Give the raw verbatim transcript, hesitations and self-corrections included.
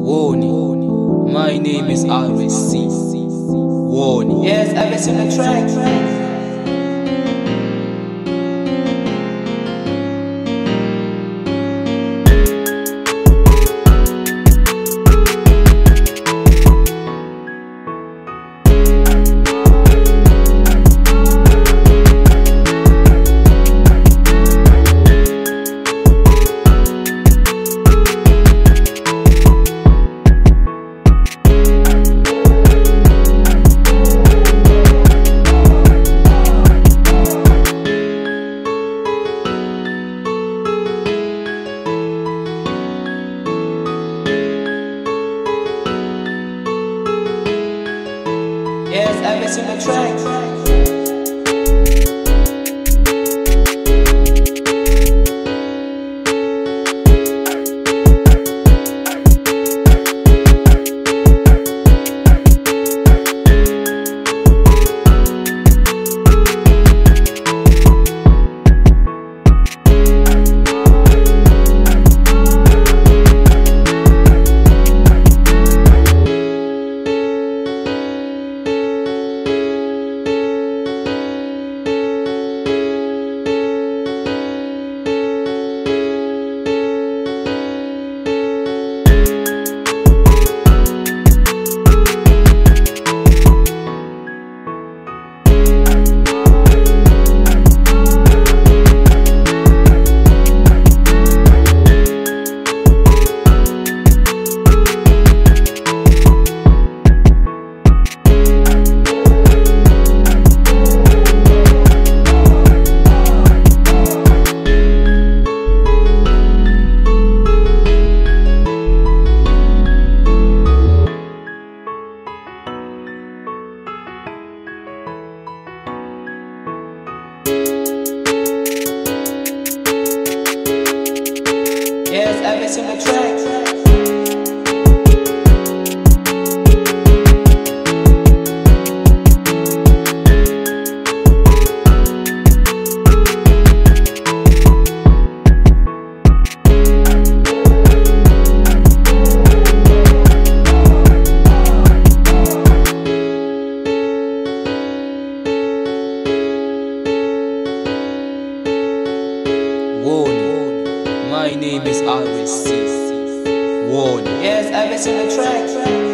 Warning, my name is R S C. Warning. Yes, I listen to track. Yes, I listen to track. Yes, I listen to track. Warning, my name is R S C. Warning. Yes, I listen to track.